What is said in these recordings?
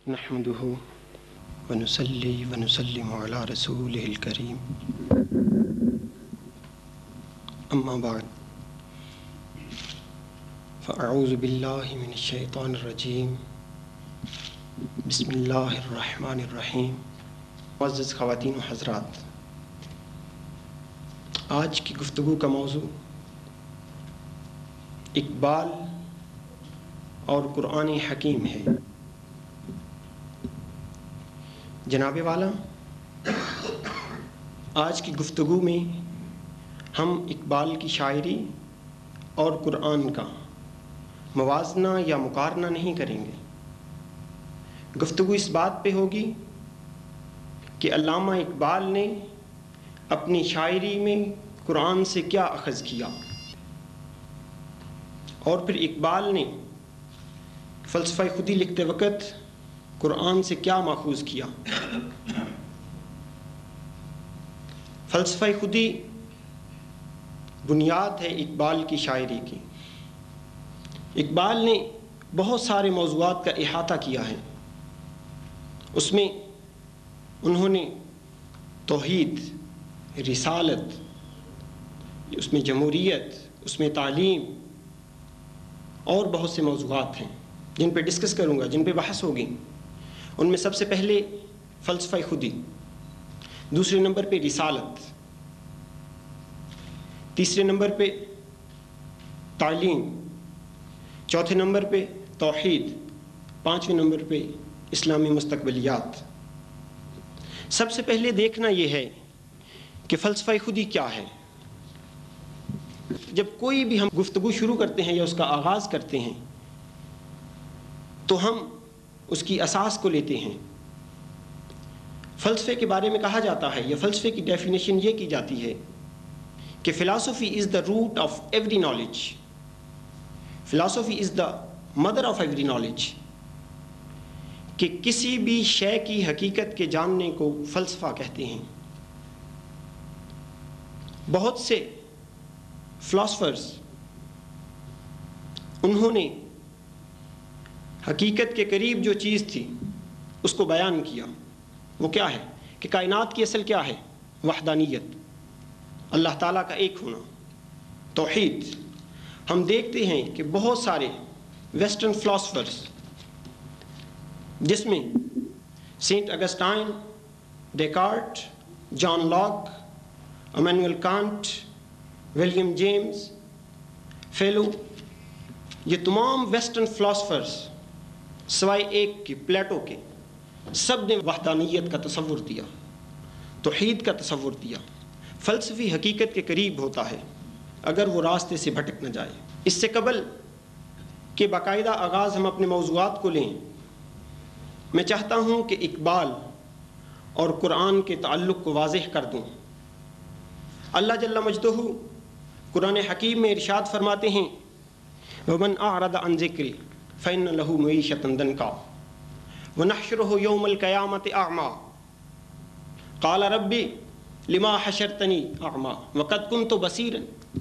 نحمده ونصلي ونسلم على رسوله الكريم اما بعد فاعوذ بالله من الشیطان الرجیم بسم اللہ الرحمن الرحیم۔ معزز خواتین و حضرات، آج کی گفتگو کا موضوع اقبال اور قرآن حکیم ہے۔ جناب والا، آج کی گفتگو میں ہم اقبال کی شاعری اور قرآن کا موازنہ یا مقارنہ نہیں کریں گے۔ گفتگو اس بات پہ ہوگی کہ علامہ اقبال نے اپنی شاعری میں قرآن سے کیا اخذ کیا، اور پھر اقبال نے فلسفہ خودی لکھتے وقت قرآن سے کیا ماخوذ کیا۔ فلسفہ خودی بنیاد ہے اقبال کی شاعری کی۔ اقبال نے بہت سارے موضوعات کا احاطہ کیا ہے۔ اس میں انہوں نے توحید، رسالت، اس میں جمہوریت، اس میں تعلیم اور بہت سے موضوعات ہیں جن پہ ڈسکس کروں گا، جن پہ بحث ہوگی۔ ان میں سب سے پہلے فلسفہ خودی، دوسرے نمبر پہ رسالت، تیسرے نمبر پہ تعلیم، چوتھے نمبر پہ توحید، پانچویں نمبر پہ اسلامی مستقبلیات۔ سب سے پہلے دیکھنا یہ ہے کہ فلسفہ خودی کیا ہے۔ جب کوئی بھی ہم گفتگو شروع کرتے ہیں یا اس کا آغاز کرتے ہیں تو ہم اس کی اساس کو لیتے ہیں۔ فلسفے کے بارے میں کہا جاتا ہے، یا فلسفے کی ڈیفینیشن یہ کی جاتی ہے کہ philosophy is the root of every knowledge, philosophy is the mother of every knowledge, کہ کسی بھی شے کی حقیقت کے جاننے کو فلسفہ کہتے ہیں۔ بہت سے فلاسفرز انہوں نے حقیقت کے قریب جو چیز تھی اس کو بیان کیا۔ وہ کیا ہے کہ کائنات کی اصل کیا ہے؟ وحدانیت، اللہ تعالیٰ کا ایک ہونا، توحید۔ ہم دیکھتے ہیں کہ بہت سارے ویسٹرن فلاسفرز، جس میں saint Augustine, Descartes, John Locke, Immanuel Kant, William James, فیلو، یہ تمام ویسٹرن فلاسفرز سوائے ایک کے، پلیٹو کے، سب نے وحدانیت کا تصور دیا، توحید کا تصور دیا۔ فلسفی حقیقت کے قریب ہوتا ہے اگر وہ راستے سے بھٹک نہ جائے۔ اس سے قبل کہ باقاعدہ آغاز ہم اپنے موضوعات کو لیں، میں چاہتا ہوں کہ اقبال اور قرآن کے تعلق کو واضح کر دوں۔ اللہ جل مجدہ قرآن حکیم میں ارشاد فرماتے ہیں وَمَنْ أَعْرَضَ عَنْ ذِكْرِي فَإِنَّ لَهُ مَعِيشَةً ضَنْكًا وَنَحْشُرُهُ يَوْمَ الْقِيَامَةِ أَعْمَى قَالَ رَبِّ لِمَا حَشَرْتَنِي أَعْمَى وَقَدْ كُنْتُ بَصِيرًا۔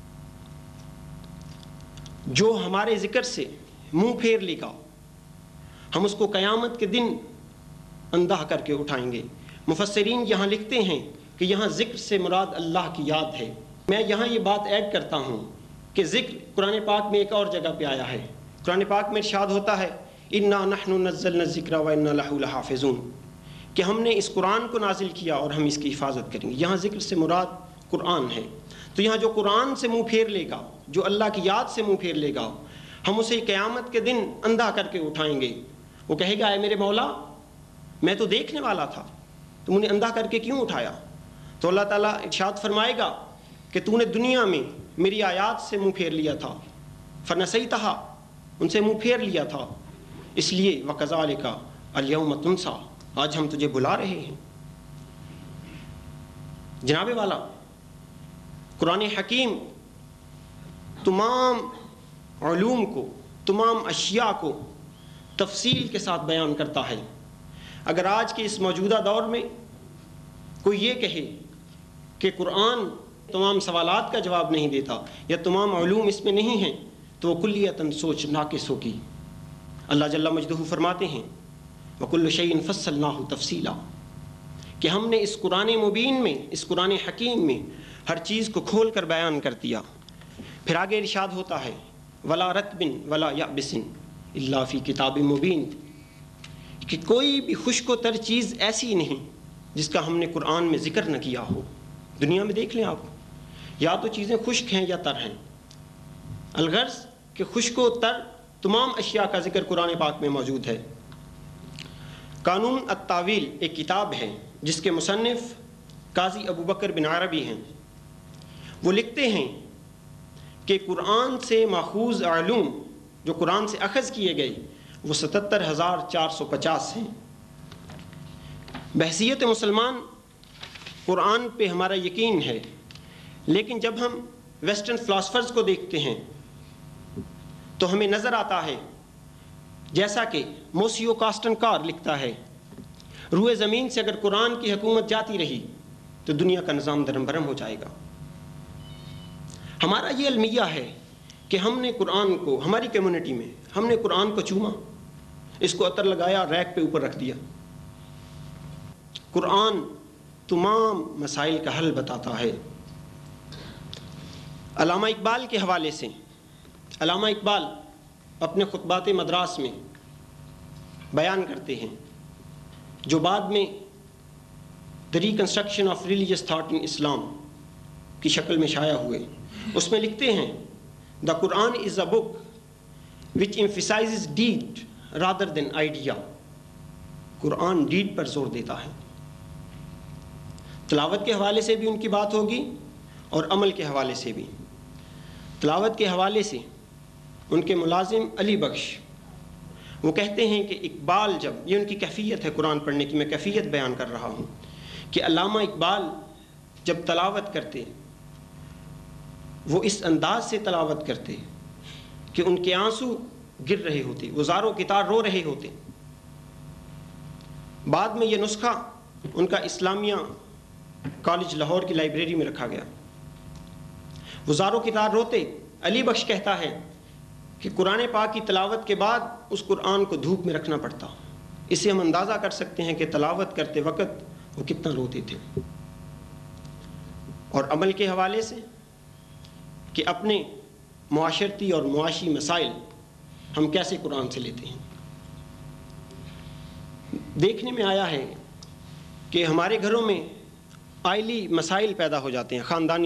جو ہمارے ذکر سے منہ پھیر لے گا ہم اس کو قیامت کے دن اندھا کر کے اٹھائیں گے۔ مفسرین یہاں لکھتے ہیں کہ یہاں ذکر سے مراد اللہ کی یاد ہے۔ میں یہاں یہ بات ایڈ کرتا ہوں کہ ذکر قرآن پاک میں ایک اور جگہ پہ آیا ہے۔ قرآن پاک میں ارشاد ہوتا ہے اِنَّا نَحْنُ نَزَّلْنَا الذِّكْرَ وَإِنَّا لَهُ لَحَافِظُونَ، کہ ہم نے اس قرآن کو نازل کیا اور ہم اس کی حفاظت کریں گے۔ یہاں ذکر سے مراد قرآن ہے۔ تو یہاں جو قرآن سے منہ پھیر لے گا، جو اللہ کی یاد سے منہ پھیر لے گا، ہم اسے قیامت کے دن اندھا کر کے اٹھائیں گے۔ وہ کہے گا اے میرے مولا، میں تو دیکھنے والا تھا، تم نے اندھا کر کے کیوں اٹھایا؟ تو اللہ تعالیٰ ارشاد فرمائے گا کہ تو نے دنیا میں میری آیات سے منہ پھیر لیا تھا، فنسیتہا، ان سے منہ پھیر لیا تھا، اس لیے وَكَذَلِكَ الْيَوْمَ تُنْسَى، آج ہم تجھے بلا رہے ہیں۔ جناب والا، قرآن حکیم تمام علوم کو، تمام اشیاء کو تفصیل کے ساتھ بیان کرتا ہے۔ اگر آج کے اس موجودہ دور میں کوئی یہ کہے کہ قرآن تمام سوالات کا جواب نہیں دیتا یا تمام علوم اس میں نہیں ہیں تو وہ کلیتاً سوچ ناقص ہوگی۔ اللہ جل مجدہ فرماتے ہیں وَكُلُّ شَيْءٍ فَصَّلْنَاهُ تَفْصِيلًا، کہ ہم نے اس قرآن مبین میں، اس قرآن حکیم میں ہر چیز کو کھول کر بیان کر دیا۔ پھر آگے ارشاد ہوتا ہے وَلَا رَتْبٍ وَلَا يَعْبِسٍ إِلَّا فِي كِتَابٍ مُبِينٍ، کہ کوئی بھی خشک و تر چیز ایسی نہیں جس کا ہم نے قرآن میں ذکر نہ کیا ہو۔ دنیا میں دیکھ لیں آپ، یا تو چیزیں خشک ہیں یا تر ہیں، الغرض کہ خشک و تر تمام اشیاء کا ذکر قرآن پاک میں موجود ہے۔ قانون التاویل ایک کتاب ہے جس کے مصنف قاضی ابو بکر بن عربی ہیں۔ وہ لکھتے ہیں کہ قرآن سے ماخوذ علوم جو قرآن سے اخذ کیے گئے وہ 77,450 ہیں۔ بحیثیت مسلمان قرآن پہ ہمارا یقین ہے، لیکن جب ہم ویسٹرن فلاسفرز کو دیکھتے ہیں تو ہمیں نظر آتا ہے، جیسا کہ موسیو کاسٹن کار لکھتا ہے، روئے زمین سے اگر قرآن کی حکومت جاتی رہی تو دنیا کا نظام درم برہم ہو جائے گا۔ ہمارا یہ المیہ ہے کہ ہم نے قرآن کو، ہماری کمیونٹی میں ہم نے قرآن کو چوما، اس کو عطر لگایا، ریک پہ اوپر رکھ دیا۔ قرآن تمام مسائل کا حل بتاتا ہے۔ علامہ اقبال کے حوالے سے، علامہ اقبال اپنے خطبات مدراس میں بیان کرتے ہیں، جو بعد میں the reconstruction of religious thought in Islam کی شکل میں شائع ہوئے، اس میں لکھتے ہیں the Quran is a book which emphasizes deed rather than idea۔ قرآن ڈیڈ پر زور دیتا ہے۔ تلاوت کے حوالے سے بھی ان کی بات ہوگی اور عمل کے حوالے سے بھی۔ تلاوت کے حوالے سے ان کے ملازم علی بخش وہ کہتے ہیں کہ اقبال جب، یہ ان کی کیفیت ہے قرآن پڑھنے کی، میں کیفیت بیان کر رہا ہوں، کہ علامہ اقبال جب تلاوت کرتے وہ اس انداز سے تلاوت کرتے کہ ان کے آنسو گر رہے ہوتے، وہ زاروں کی طرح رو رہے ہوتے۔ بعد میں یہ نسخہ ان کا اسلامیہ کالج لاہور کی لائبریری میں رکھا گیا۔ وہ زاروں کی طرح روتے۔ علی بخش کہتا ہے کہ قرآن پاک کی تلاوت کے بعد اس قرآن کو دھوپ میں رکھنا پڑتا۔ اس سے ہم اندازہ کر سکتے ہیں کہ تلاوت کرتے وقت وہ کتنا روتے تھے۔ اور عمل کے حوالے سے کہ اپنے معاشرتی اور معاشی مسائل ہم کیسے قرآن سے لیتے ہیں۔ دیکھنے میں آیا ہے کہ ہمارے گھروں میں آئلی مسائل پیدا ہو جاتے ہیں، خاندانی۔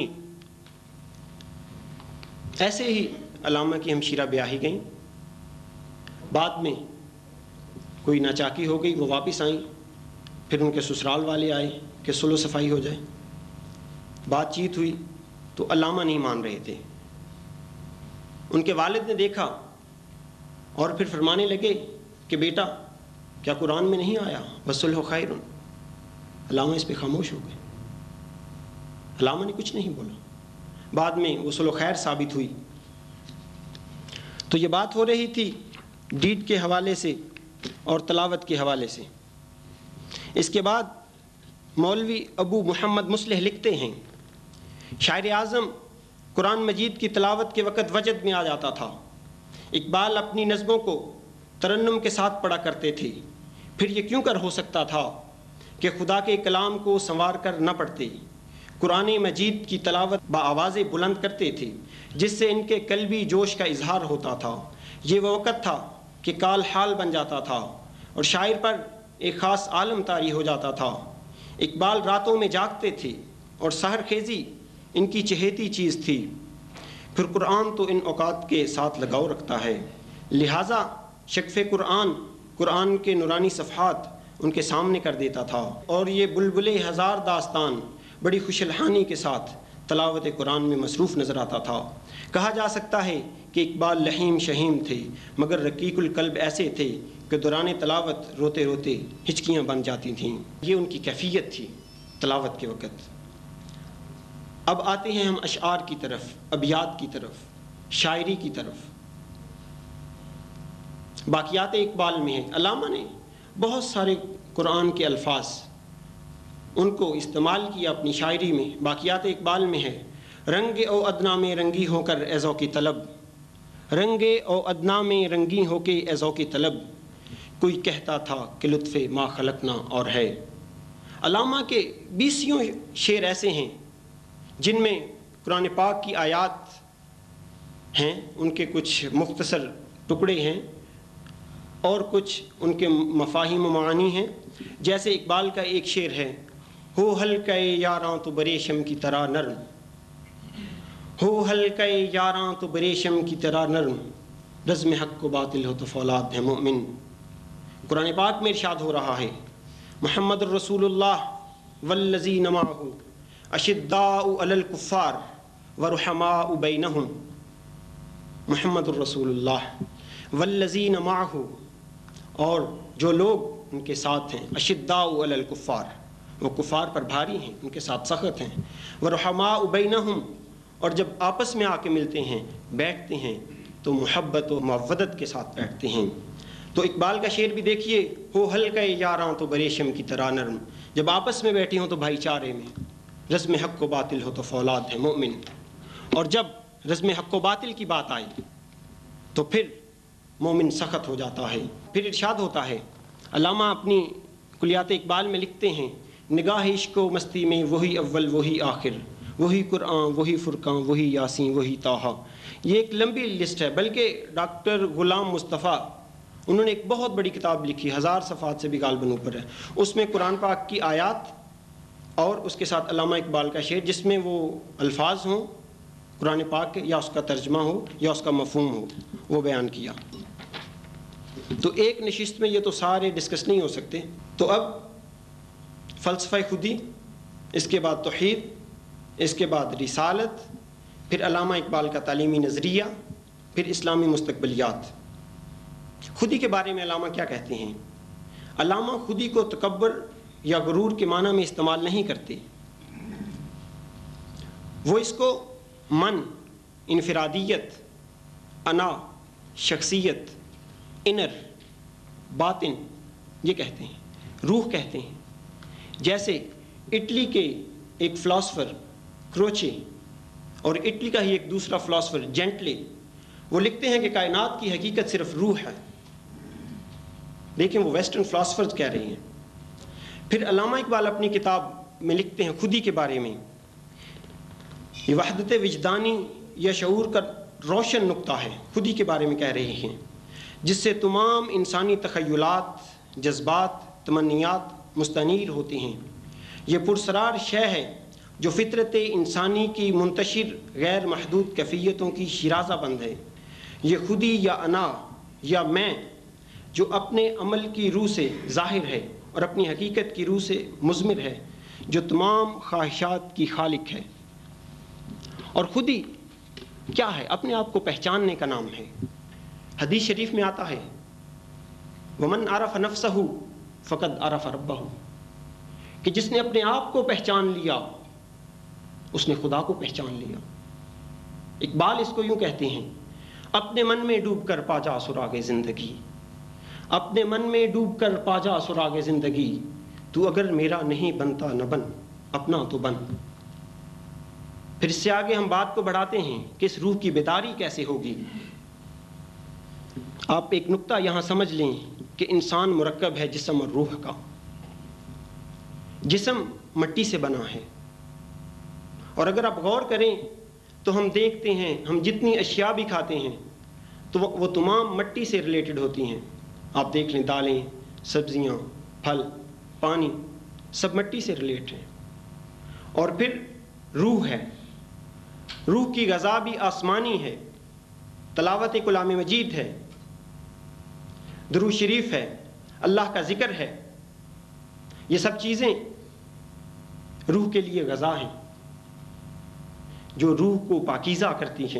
ایسے ہی علامہ کی ہمشیرہ بیاہی گئیں، بعد میں کوئی ناچاکی ہو گئی، وہ واپس آئیں، پھر ان کے سسرال والے آئے کہ صلح صفائی ہو جائے۔ بات چیت ہوئی تو علامہ نہیں مان رہے تھے۔ ان کے والد نے دیکھا اور پھر فرمانے لگے کہ بیٹا کیا قرآن میں نہیں آیا وَالصُّلْحُ خَيْرٌ؟ علامہ اس پہ خاموش ہو گئے، علامہ نے کچھ نہیں بولا۔ بعد میں وہ صلح خیر ثابت ہوئی۔ تو یہ بات ہو رہی تھی ڈیڈ کے حوالے سے اور تلاوت کے حوالے سے۔ اس کے بعد مولوی ابو محمد مصلح لکھتے ہیں، شاعر اعظم قرآن مجید کی تلاوت کے وقت وجد میں آ جاتا تھا۔ اقبال اپنی نظموں کو ترنم کے ساتھ پڑھا کرتے تھے۔ پھر یہ کیوں کر ہو سکتا تھا کہ خدا کے کلام کو سنوار کر نہ پڑھتے، قرآن مجید کی تلاوت بآواز بلند کرتے تھے جس سے ان کے قلبی جوش کا اظہار ہوتا تھا۔ یہ وہ وقت تھا کہ کال حال بن جاتا تھا اور شاعر پر ایک خاص عالم طاری ہو جاتا تھا۔ اقبال راتوں میں جاگتے تھے اور سحر خیزی ان کی چہیتی چیز تھی۔ پھر قرآن تو ان اوقات کے ساتھ لگاؤ رکھتا ہے، لہٰذا شکف قرآن کے نورانی صفحات ان کے سامنے کر دیتا تھا، اور یہ بلبل ہزار داستان بڑی خوش الحانی کے ساتھ تلاوت قرآن میں مصروف نظر آتا تھا۔ کہا جا سکتا ہے کہ اقبال لحیم شہیم تھے، مگر رقیق القلب ایسے تھے کہ دوران تلاوت روتے روتے ہچکیاں بن جاتی تھیں۔ یہ ان کی کیفیت تھی تلاوت کے وقت۔ اب آتے ہیں ہم اشعار کی طرف، ابیات کی طرف، شاعری کی طرف۔ باقیات اقبال میں ہے، علامہ نے بہت سارے قرآن کے الفاظ ان کو استعمال کیا اپنی شاعری میں۔ باقیات اقبال میں ہے، رنگ او ادنا میں رنگی ہو کر ایزو کی طلب، رنگ او ادنا میں رنگی ہو کے ایزو کی طلب، کوئی کہتا تھا کہ لطف ما خلقنا اور ہے۔ علامہ کے 20 شعر ایسے ہیں جن میں قرآن پاک کی آیات ہیں، ان کے کچھ مختصر ٹکڑے ہیں اور کچھ ان کے مفاہیم و معانی ہیں۔ جیسے اقبال کا ایک شعر ہے، ہو حلقہ یاراں تو بریشم کی طرح نرم، ہو حلقہ یاراں تو بریشم کی طرح نرم، رزم حق و باطل ہو تو فولاد ہے مومن۔ قرآن پاک میں ارشاد ہو رہا ہے، محمد الرسول اللہ والذین معہ اشداء علی الکفار ورحماء بینہم، محمد الرسول اللہ والذین معہ، اور جو لوگ ان کے ساتھ ہیں، اشداء علی الکفار، وہ کفار پر بھاری ہیں، ان کے ساتھ سخت ہیں، ورحماء بینہم، اور جب آپس میں آ کے ملتے ہیں بیٹھتے ہیں تو محبت و مودت کے ساتھ بیٹھتے ہیں۔ تو اقبال کا شعر بھی دیکھیے، ہو حلقہ یاراں تو بریشم کی طرح نرم، جب آپس میں بیٹھے ہوں تو بھائی چارے میں، رزم حق و باطل ہو تو فولاد ہے مومن، اور جب رزم حق و باطل کی بات آئی تو پھر مومن سخت ہو جاتا ہے۔ پھر ارشاد ہوتا ہے، علامہ اپنی کلیات اقبال میں لکھتے ہیں، نگاہ عشق و مستی میں وہی اول وہی آخر، وہی قرآن وہی فرقان وہی یاسین وہی طٰہٰ۔ یہ ایک لمبی لسٹ ہے، بلکہ ڈاکٹر غلام مصطفیٰ انہوں نے ایک بہت بڑی کتاب لکھی، 1000 صفحات سے بھی غالباً اوپر ہے، اس میں قرآن پاک کی آیات اور اس کے ساتھ علامہ اقبال کا شعر، جس میں وہ الفاظ ہوں قرآن پاک کے، یا اس کا ترجمہ ہو یا اس کا مفہوم ہو، وہ بیان کیا۔ تو ایک نشست میں یہ تو سارے ڈسکس نہیں ہو سکتے۔ تو اب فلسفہ خودی، اس کے بعد توحید، اس کے بعد رسالت، پھر علامہ اقبال کا تعلیمی نظریہ، پھر اسلامی مستقبلیات۔ خودی کے بارے میں علامہ کیا کہتے ہیں؟ علامہ خودی کو تکبر یا غرور کے معنی میں استعمال نہیں کرتے، وہ اس کو من، انفرادیت، انا، شخصیت، انر، باطن یہ کہتے ہیں، روح کہتے ہیں۔ جیسے اٹلی کے ایک فلاسفر کروچے اور اٹلی کا ہی ایک دوسرا فلاسفر جینٹلے، وہ لکھتے ہیں کہ کائنات کی حقیقت صرف روح ہے۔ دیکھیں وہ ویسٹرن فلاسفرز کہہ رہے ہیں۔ پھر علامہ اقبال اپنی کتاب میں لکھتے ہیں خودی کے بارے میں، یہ وحدت وجدانی یا شعور کا روشن نقطہ ہے، خودی کے بارے میں کہہ رہے ہیں، جس سے تمام انسانی تخیلات، جذبات، تمنیات مستنیر ہوتے ہیں۔ یہ پرسرار شے ہے جو فطرت انسانی کی منتشر غیر محدود کیفیتوں کی شیرازہ بند ہے۔ یہ خودی یا انا یا میں جو اپنے عمل کی روح سے ظاہر ہے اور اپنی حقیقت کی روح سے مضمر ہے، جو تمام خواہشات کی خالق ہے۔ اور خودی کیا ہے؟ اپنے آپ کو پہچاننے کا نام ہے۔ حدیث شریف میں آتا ہے، وَمَنْ عَرَفَ نَفْسَهُ فَقَدْ عَرَفَ رَبَّهُ، کہ جس نے اپنے آپ کو پہچان لیا اس نے خدا کو پہچان لیا۔ اقبال اس کو یوں کہتے ہیں، اپنے من میں ڈوب کر پا جا سراغ زندگی، اپنے من میں ڈوب کر پا جا سراغ زندگی، تو اگر میرا نہیں بنتا نہ بن، اپنا تو بن۔ پھر اس سے آگے ہم بات کو بڑھاتے ہیں کہ اس روح کی بیداری کیسے ہوگی۔ آپ ایک نقطہ یہاں سمجھ لیں کہ انسان مرکب ہے جسم اور روح کا۔ جسم مٹی سے بنا ہے، اور اگر آپ غور کریں تو ہم دیکھتے ہیں ہم جتنی اشیاء بھی کھاتے ہیں تو وہ تمام مٹی سے ریلیٹڈ ہوتی ہیں۔ آپ دیکھ لیں دالیں، سبزیاں، پھل، پانی، سب مٹی سے ریلیٹ ہیں۔ اور پھر روح ہے، روح کی غذا بھی آسمانی ہے، تلاوت کلام مجید ہے، درود شریف ہے، اللہ کا ذکر ہے، یہ سب چیزیں روح کے لیے غذا ہیں جو روح کو پاکیزہ کرتی ہیں۔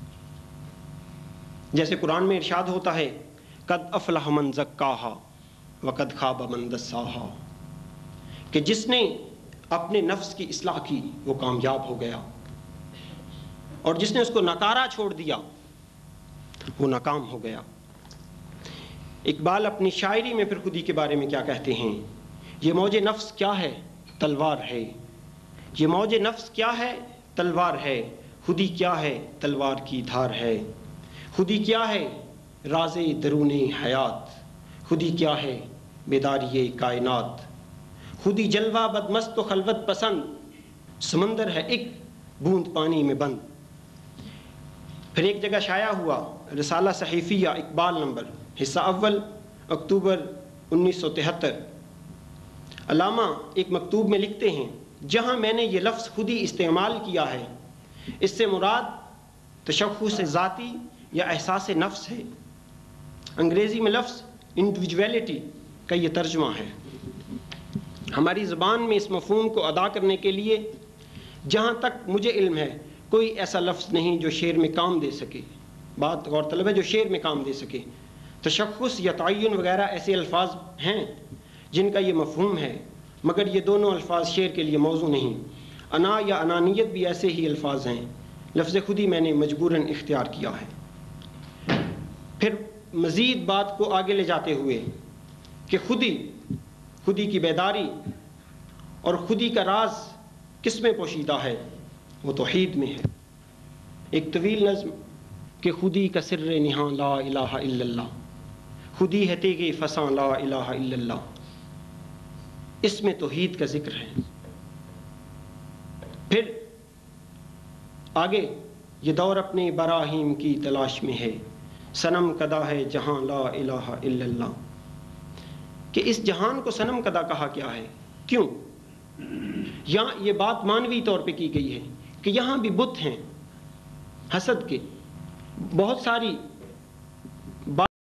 جیسے قرآن میں ارشاد ہوتا ہے، قد افلح من زکاہا وقد خاب من دساہا، کہ جس نے اپنے نفس کی اصلاح کی وہ کامیاب ہو گیا، اور جس نے اس کو نکارا چھوڑ دیا وہ ناکام ہو گیا۔ اقبال اپنی شاعری میں پھر خودی کے بارے میں کیا کہتے ہیں، یہ موج نفس کیا ہے؟ تلوار ہے۔ یہ موج نفس کیا ہے؟ تلوار ہے۔ خودی کیا ہے؟ تلوار کی دھار ہے۔ خودی کیا ہے؟ راز درون حیات۔ خودی کیا ہے بیداری کائنات، خودی جلوہ بدمست و خلوت پسند، سمندر ہے ایک بوند پانی میں بند۔ پھر ایک جگہ شائع ہوا رسالہ صحیفیہ اقبال نمبر حصہ اول اکتوبر 1973۔ علامہ ایک مکتوب میں لکھتے ہیں، جہاں میں نے یہ لفظ خودی استعمال کیا ہے اس سے مراد تشخص ذاتی یا احساس نفس ہے۔ انگریزی میں لفظ انڈیویجویلٹی کا یہ ترجمہ ہے۔ ہماری زبان میں اس مفہوم کو ادا کرنے کے لیے جہاں تک مجھے علم ہے کوئی ایسا لفظ نہیں جو شعر میں کام دے سکے۔ بات غور طلب ہے، جو شعر میں کام دے سکے۔ تشخص یا تعین وغیرہ ایسے الفاظ ہیں جن کا یہ مفہوم ہے، مگر یہ دونوں الفاظ شعر کے لیے موضوع نہیں۔ انا یا انانیت بھی ایسے ہی الفاظ ہیں۔ لفظ خودی میں نے مجبوراً اختیار کیا ہے۔ پھر مزید بات کو آگے لے جاتے ہوئے کہ خودی کی بیداری اور خودی کا راز کس میں پوشیدہ ہے؟ وہ توحید میں ہے۔ ایک طویل نظم کہ خودی کا سر نہاں لا الہ الا اللہ، خودی ہے تیغ فساں لا الہ الا اللہ، اس میں توحید کا ذکر ہے۔ پھر آگے یہ دور اپنے براہیم کی تلاش میں ہے، صنم کدا ہے جہاں لا الہ الا اللہ، کہ اس جہان کو صنم کدا کہا کیا ہے؟ کیوں؟ یہاں یہ بات مانوی طور پہ کی گئی ہے کہ یہاں بھی بت ہیں حسد کے، بہت ساری